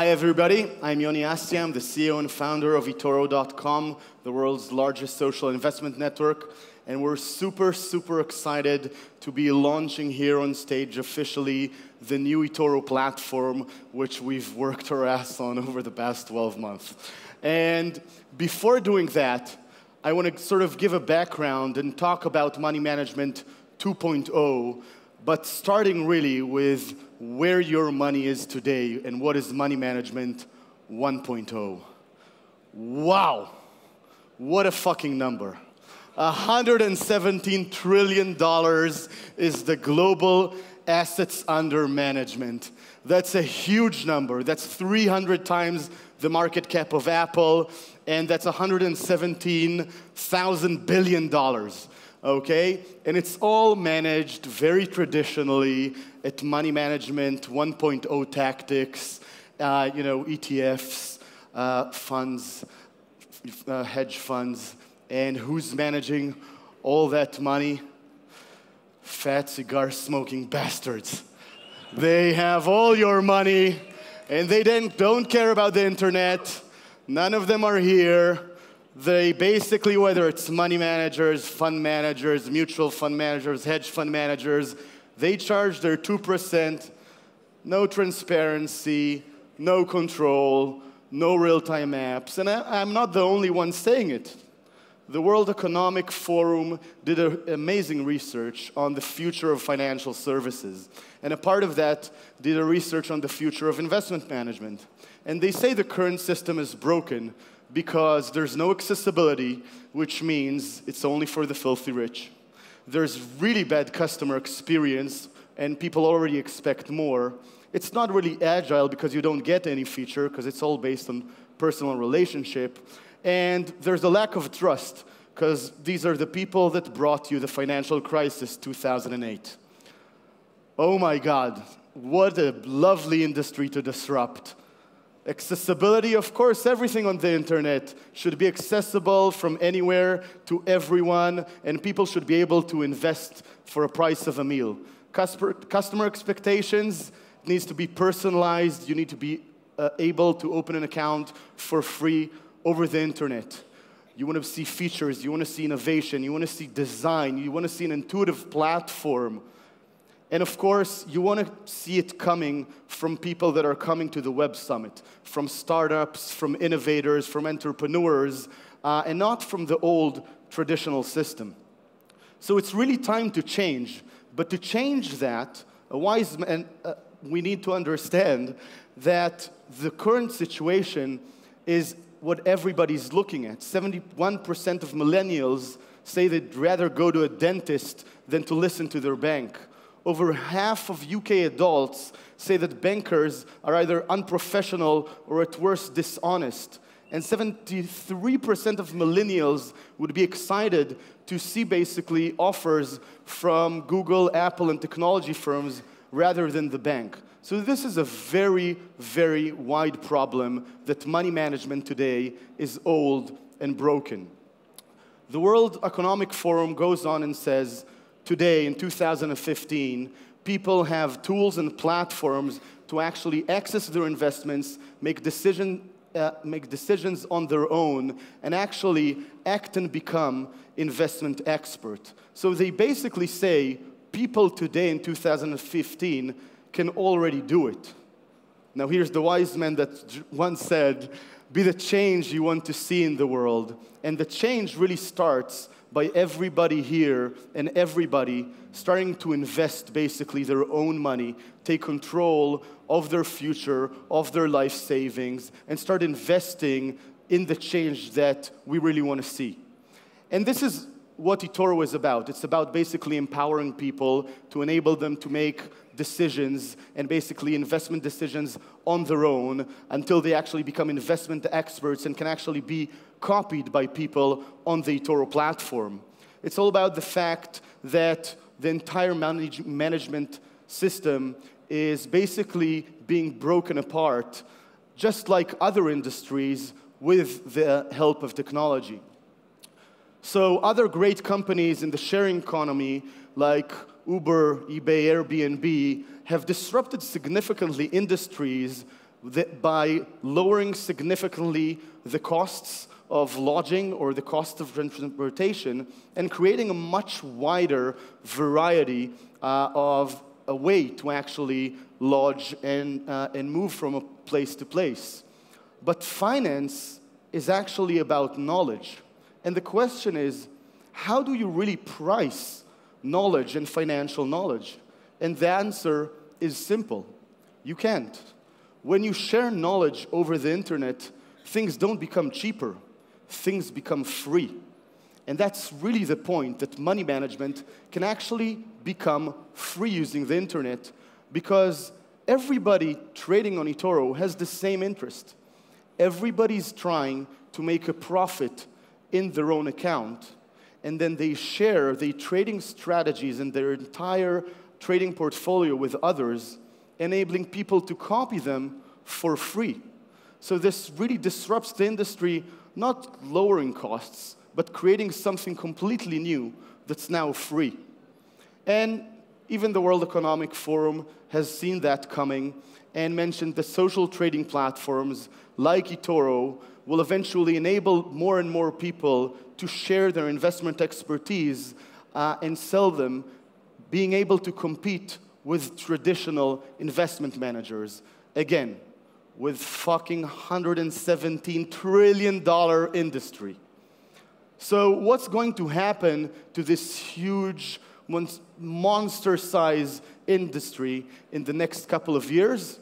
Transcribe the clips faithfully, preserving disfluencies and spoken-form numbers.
Hi, everybody. I'm Yoni Astia. I'm the C E O and founder of eToro dot com, the world's largest social investment network. And we're super, super excited to be launching here on stage officially the new eToro platform, which we've worked our ass on over the past twelve months. And before doing that, I want to sort of give a background and talk about Money Management two point oh, but starting really with where your money is today and what is Money Management one point oh. Wow, what a fucking number. one hundred seventeen trillion dollars is the global assets under management. That's a huge number. That's three hundred times the market cap of Apple, and that's one hundred seventeen thousand billion dollars. Okay? And it's all managed very traditionally at Money Management one point oh tactics, uh, you know, E T Fs, uh, funds, uh, hedge funds. And who's managing all that money? Fat cigar-smoking bastards. They have all your money, and they then don't care about the internet. None of them are here. They basically, whether it's money managers, fund managers, mutual fund managers, hedge fund managers, they charge their two percent, no transparency, no control, no real-time apps. And I, I'm not the only one saying it. The World Economic Forum did a, amazing research on the future of financial services. And a part of that did a research on the future of investment management. And they say the current system is broken because there's no accessibility, which means it's only for the filthy rich. There's really bad customer experience, and people already expect more. It's not really agile because you don't get any feature, because it's all based on personal relationship. And there's a lack of trust, because these are the people that brought you the financial crisis two thousand eight. Oh my God, what a lovely industry to disrupt. Accessibility, of course, everything on the internet should be accessible from anywhere to everyone, and people should be able to invest for a price of a meal. Customer, customer expectations needs to be personalized. You need to be uh, able to open an account for free over the internet. You want to see features, you want to see innovation, you want to see design, you want to see an intuitive platform. And of course, you want to see it coming from people that are coming to the Web Summit, from startups, from innovators, from entrepreneurs, uh, and not from the old traditional system. So it's really time to change. But to change that, a wise man, uh, we need to understand that the current situation is what everybody's looking at. seventy-one percent of millennials say they'd rather go to a dentist than to listen to their bank. Over half of U K adults say that bankers are either unprofessional or at worst dishonest. And seventy-three percent of millennials would be excited to see basically offers from Google, Apple, and technology firms rather than the bank. So this is a very, very wide problem that money management today is old and broken. The World Economic Forum goes on and says, today, in two thousand fifteen, people have tools and platforms to actually access their investments, make, decision, uh, make decisions on their own, and actually act and become investment expert. So they basically say, people today in two thousand fifteen can already do it. Now here's the wise man that once said, be the change you want to see in the world. And the change really starts by everybody here and everybody starting to invest basically their own money, take control of their future, of their life savings, and start investing in the change that we really want to see. And this is what eToro is about. It's about basically empowering people to enable them to make decisions and basically investment decisions on their own until they actually become investment experts and can actually be copied by people on the eToro platform. It's all about the fact that the entire manage management system is basically being broken apart, just like other industries, with the help of technology. So other great companies in the sharing economy, like Uber, eBay, Airbnb, have disrupted significantly industries that by lowering significantly the costs of lodging or the cost of transportation and creating a much wider variety uh, of a way to actually lodge and, uh, and move from a place to place. But finance is actually about knowledge. And the question is, how do you really price knowledge and financial knowledge? And the answer is simple. You can't. When you share knowledge over the internet, things don't become cheaper. Things become free. And that's really the point, that money management can actually become free using the internet, because everybody trading on eToro has the same interest. Everybody's trying to make a profit in their own account, and then they share their trading strategies and their entire trading portfolio with others, enabling people to copy them for free. So this really disrupts the industry, not lowering costs, but creating something completely new that's now free. And even the World Economic Forum has seen that coming and mentioned that social trading platforms like eToro will eventually enable more and more people to share their investment expertise uh, and sell them, being able to compete with traditional investment managers. Again, with fucking one hundred seventeen trillion dollar industry. So what's going to happen to this huge, monster-size industry in the next couple of years?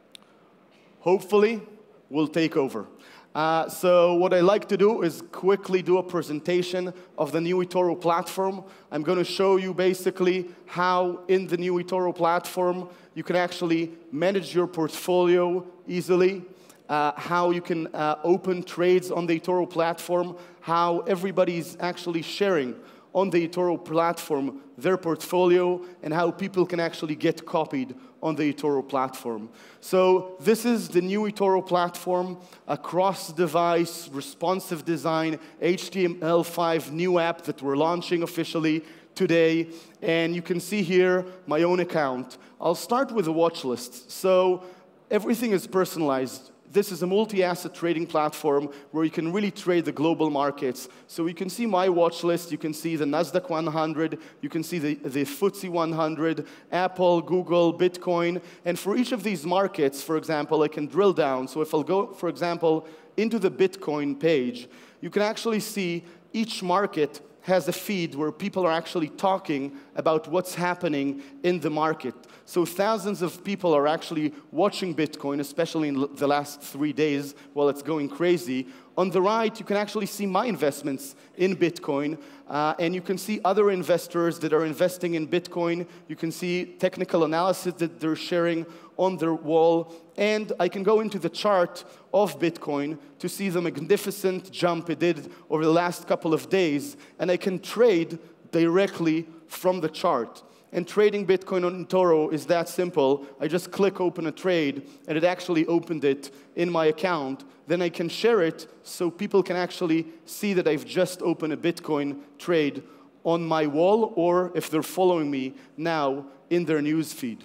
Hopefully, we'll take over. Uh, so what I like to do is quickly do a presentation of the new eToro platform. I'm going to show you basically how in the new eToro platform you can actually manage your portfolio easily, uh, how you can uh, open trades on the eToro platform, how everybody's actually sharing on the eToro platform their portfolio, and how people can actually get copied on the eToro platform. So this is the new eToro platform, a cross-device, responsive design, H T M L five new app that we're launching officially today. And you can see here my own account. I'll start with a watch list. So everything is personalized. This is a multi-asset trading platform where you can really trade the global markets. So you can see my watch list, you can see the Nasdaq one hundred, you can see the, the F T S E one hundred, Apple, Google, Bitcoin. And for each of these markets, for example, I can drill down. So if I'll go, for example, into the Bitcoin page, you can actually see each market has a feed where people are actually talking about what's happening in the market. So thousands of people are actually watching Bitcoin, especially in the last three days while it's going crazy. On the right, you can actually see my investments in Bitcoin, uh, and you can see other investors that are investing in Bitcoin. You can see technical analysis that they're sharing on their wall, and I can go into the chart of Bitcoin to see the magnificent jump it did over the last couple of days, and I can trade directly from the chart. And trading Bitcoin on eToro is that simple. I just click open a trade, and it actually opened it in my account. Then I can share it so people can actually see that I've just opened a Bitcoin trade on my wall, or if they're following me now, in their news feed.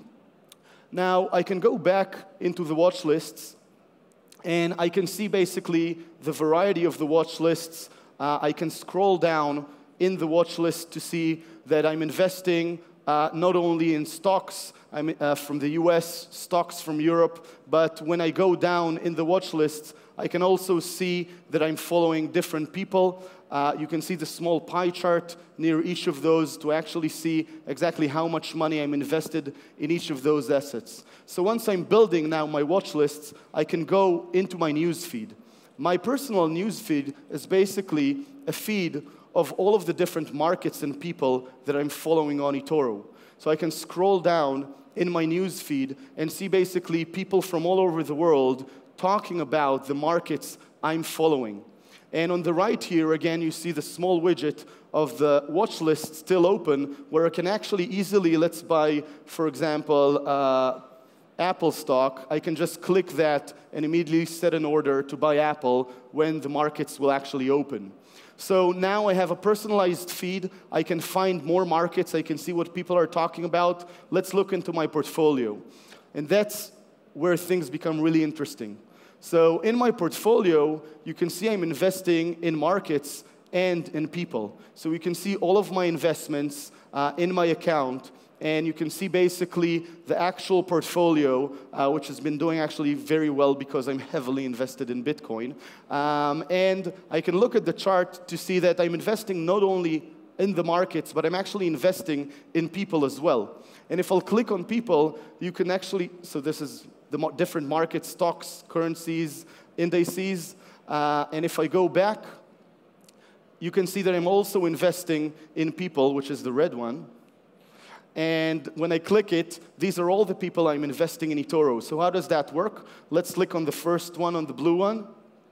Now, I can go back into the watch lists, and I can see basically the variety of the watch lists. Uh, I can scroll down in the watch list to see that I'm investing Uh, not only in stocks I'm, uh, from the U S, stocks from Europe, but when I go down in the watch lists, I can also see that I'm following different people. Uh, you can see the small pie chart near each of those to actually see exactly how much money I'm invested in each of those assets. So once I'm building now my watch lists, I can go into my news feed. My personal news feed is basically a feed of all of the different markets and people that I'm following on eToro. So I can scroll down in my news feed and see basically people from all over the world talking about the markets I'm following. And on the right here, again, you see the small widget of the watch list still open, where I can actually easily, let's buy, for example, uh, Apple stock. I can just click that and immediately set an order to buy Apple when the markets will actually open. So now I have a personalized feed. I can find more markets. I can see what people are talking about. Let's look into my portfolio. And that's where things become really interesting. So in my portfolio, you can see I'm investing in markets and in people. So you can see all of my investments uh, in my account, and you can see basically the actual portfolio, uh, which has been doing actually very well because I'm heavily invested in Bitcoin. Um, and I can look at the chart to see that I'm investing not only in the markets, but I'm actually investing in people as well. And if I'll click on people, you can actually, so this is the different markets, stocks, currencies, indices. Uh, and if I go back, you can see that I'm also investing in people, which is the red one. And when I click it, these are all the people I'm investing in eToro. So how does that work? Let's click on the first one, on the blue one.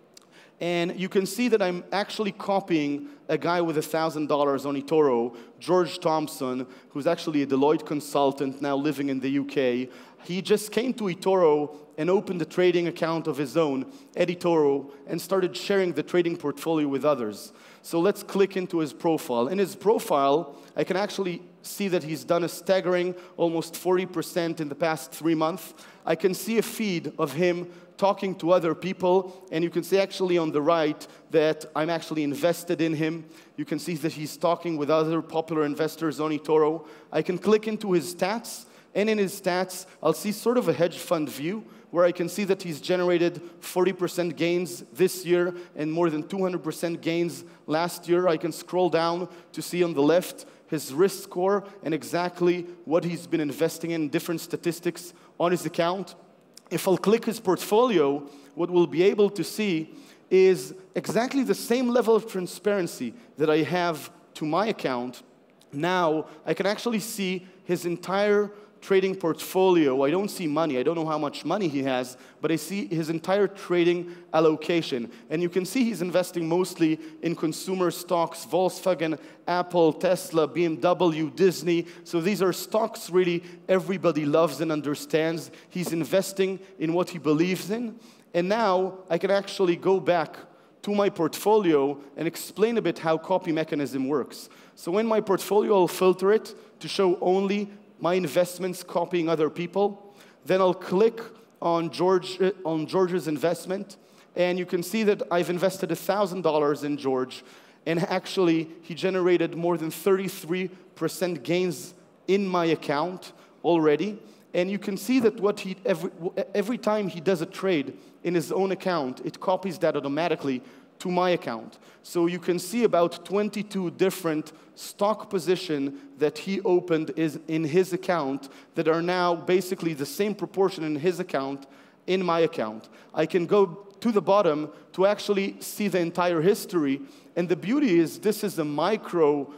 And you can see that I'm actually copying a guy with one thousand dollars on eToro, George Thompson, who's actually a Deloitte consultant now living in the U K. He just came to eToro and opened a trading account of his own at eToro and started sharing the trading portfolio with others. So let's click into his profile. In his profile, I can actually see that he's done a staggering almost forty percent in the past three months. I can see a feed of him talking to other people, and you can see actually on the right that I'm actually invested in him. You can see that he's talking with other popular investors on eToro. I can click into his stats, and in his stats, I'll see sort of a hedge fund view where I can see that he's generated forty percent gains this year and more than two hundred percent gains last year. I can scroll down to see on the left his risk score and exactly what he's been investing in, different statistics on his account. If I'll click his portfolio, what we'll be able to see is exactly the same level of transparency that I have to my account. Now, I can actually see his entire trading portfolio. I don't see money. I don't know how much money he has, but I see his entire trading allocation. And you can see he's investing mostly in consumer stocks, Volkswagen, Apple, Tesla, B M W, Disney. So these are stocks really everybody loves and understands. He's investing in what he believes in. And now I can actually go back to my portfolio and explain a bit how copy mechanism works. So in my portfolio, I'll filter it to show only my investments copying other people. Then I'll click on George on George's investment, and you can see that I've invested one thousand dollars in George, and actually he generated more than thirty-three percent gains in my account already. And you can see that what he every every time he does a trade in his own account, it copies that automatically to my account. So you can see about twenty-two different stock positions that he opened is in his account that are now basically the same proportion in his account in my account. I can go to the bottom to actually see the entire history. And the beauty is this is a micro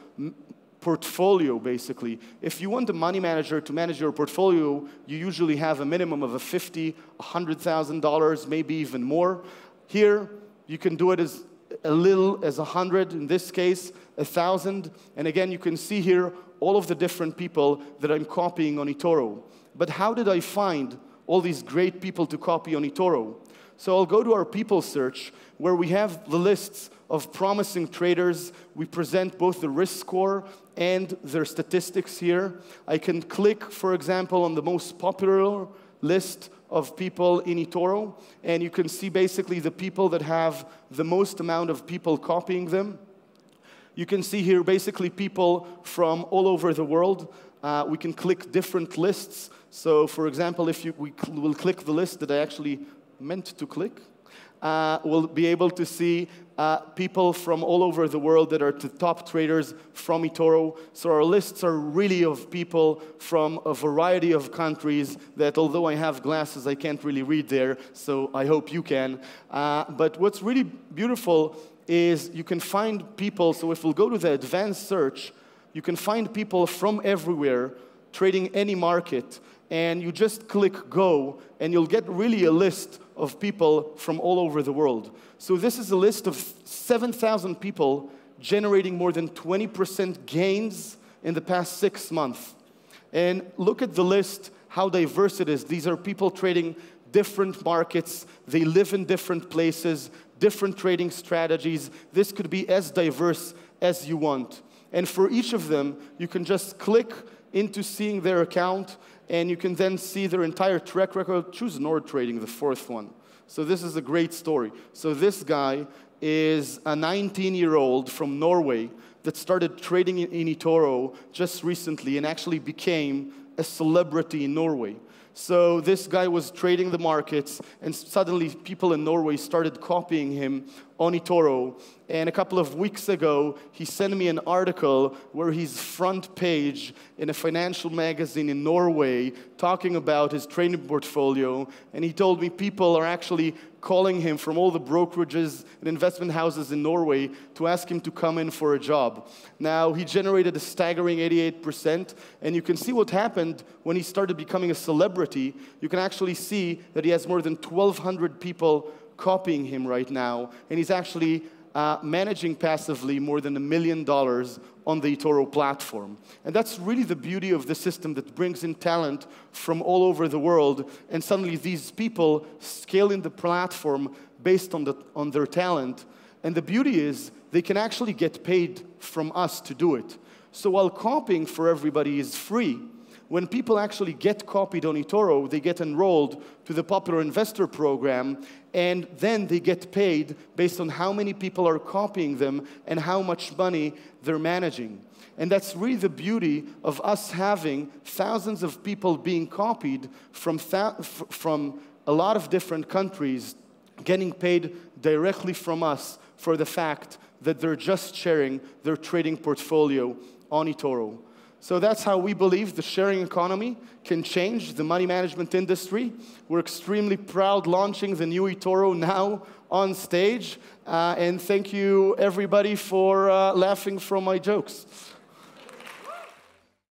portfolio, basically. If you want a money manager to manage your portfolio, you usually have a minimum of a fifty, one hundred thousand dollars, maybe even more. Here, you can do it as a little as one hundred, in this case, one thousand. And again, you can see here all of the different people that I'm copying on eToro. But how did I find all these great people to copy on eToro? So I'll go to our people search, where we have the lists of promising traders. We present both the risk score and their statistics here. I can click, for example, on the most popular list of people in eToro, and you can see basically the people that have the most amount of people copying them. You can see here basically people from all over the world. Uh, we can click different lists. So for example, if you, we cl will click the list that I actually meant to click, uh, we'll be able to see uh, people from all over the world that are the top traders from eToro. So our lists are really of people from a variety of countries that, although I have glasses, I can't really read there, so I hope you can. Uh, but what's really beautiful is you can find people, so if we'll go to the advanced search, you can find people from everywhere trading any market, and you just click go, and you'll get really a list of people from all over the world. So this is a list of seven thousand people generating more than twenty percent gains in the past six months. And look at the list, how diverse it is. These are people trading different markets. They live in different places, different trading strategies. This could be as diverse as you want. And for each of them, you can just click into seeing their account, and you can then see their entire track record. Choose Nord Trading, the fourth one. So this is a great story. So this guy is a nineteen-year-old from Norway that started trading in, in eToro just recently and actually became a celebrity in Norway. So this guy was trading the markets, and suddenly people in Norway started copying him on eToro. And a couple of weeks ago, he sent me an article where he's front page in a financial magazine in Norway talking about his trading portfolio. And he told me people are actually calling him from all the brokerages and investment houses in Norway to ask him to come in for a job. Now, he generated a staggering eighty-eight percent, and you can see what happened when he started becoming a celebrity. You can actually see that he has more than twelve hundred people copying him right now, and he's actually uh, managing passively more than a million dollars on the eToro platform. And that's really the beauty of the system that brings in talent from all over the world, and suddenly these people scale in the platform based on, the, on their talent. And the beauty is they can actually get paid from us to do it. So while copying for everybody is free, when people actually get copied on eToro, they get enrolled to the Popular Investor Program, and then they get paid based on how many people are copying them and how much money they're managing. And that's really the beauty of us having thousands of people being copied from, from a lot of different countries, getting paid directly from us for the fact that they're just sharing their trading portfolio on eToro. So that's how we believe the sharing economy can change the money management industry. We're extremely proud launching the new eToro now on stage. Uh, and thank you, everybody, for uh, laughing from my jokes.